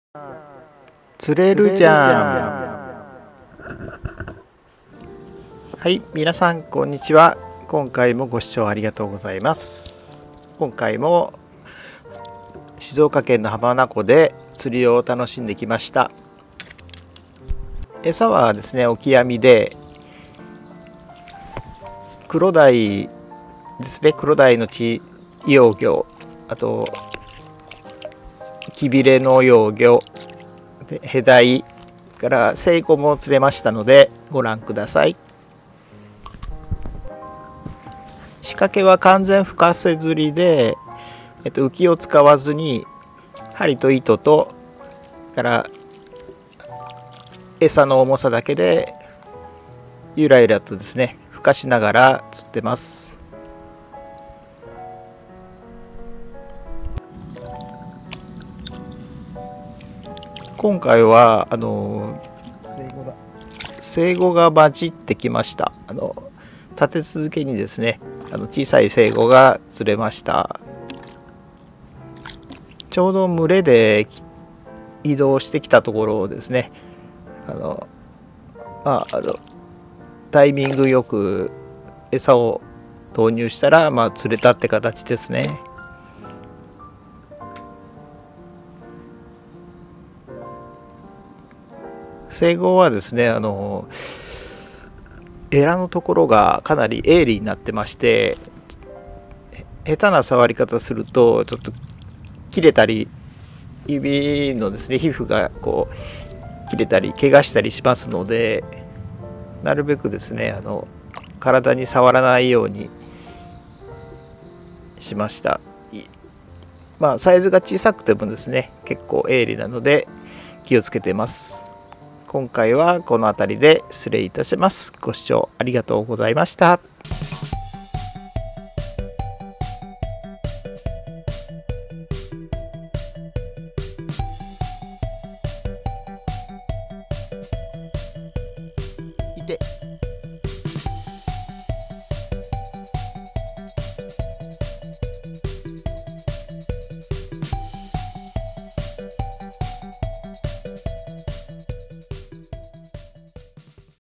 釣れるじゃん。はい、皆さんこんにちは。今回もご視聴ありがとうございます。今回も静岡県の浜名湖で釣りを楽しんできました。餌はですね、オキアミでクロダイですね、クロダイの稚幼魚、あとキビレの幼魚、ヘダイからセイコも釣れましたのでご覧ください。仕掛けは完全深瀬釣りで、浮きを使わずに針と糸とから餌の重さだけでゆらゆらとですねふかしながら釣ってます。今回は生後が混じってきました。立て続けにですね小さい生後が釣れました。ちょうど群れで移動してきたところをですねタイミングよく餌を投入したら、釣れたって形ですね。生後はですねエラのところがかなり鋭利になってまして、下手な触り方するとちょっと切れたり指のですね皮膚がこう切れたり怪我したりしますので、なるべくですね体に触らないようにしました。サイズが小さくてもですね結構鋭利なので気をつけてます。今回はこの辺りで失礼いたします。ご視聴ありがとうございました。いて。